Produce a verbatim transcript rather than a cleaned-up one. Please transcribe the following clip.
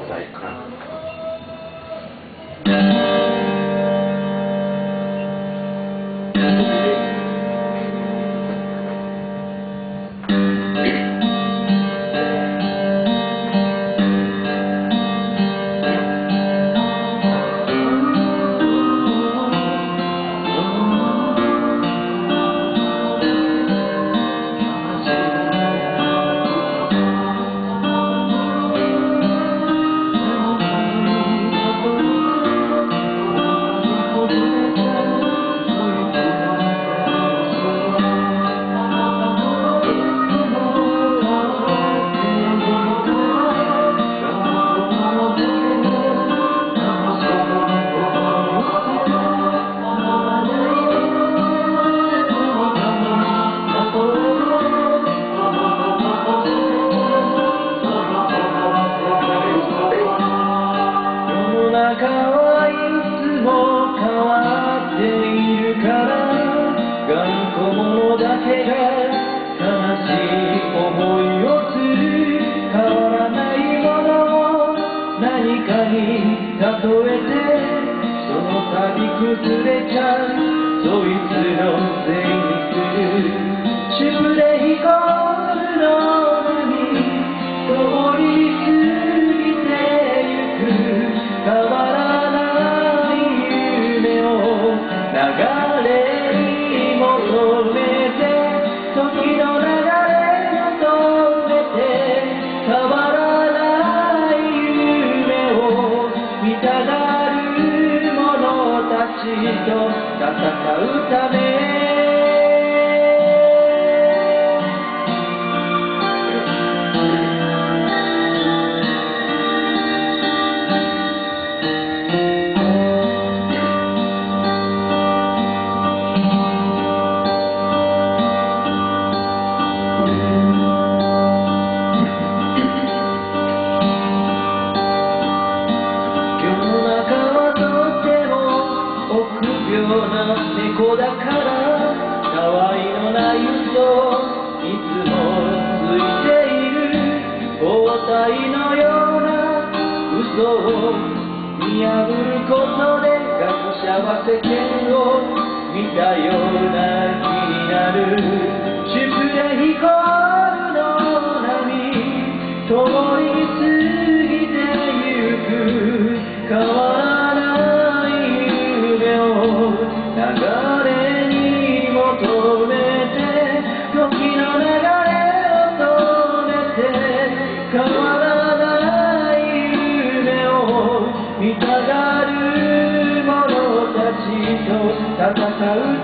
お題から。 例えてその度崩れちゃうそいつのせいにするシュプレヒコールの波通り過ぎてゆく変わらない夢を流れに求めて時の流れ求めて変わらない夢を見たがる者たちと戦うため猫だからたわいのない嘘をいつもついている包帯のような嘘を見破ることで学者は世間を見たような気になるシュプレヒコールの波通り過ぎてゆく変わらない夢を流れに求めて時の流れを止めて変わらない夢を見たがる者たちと戦う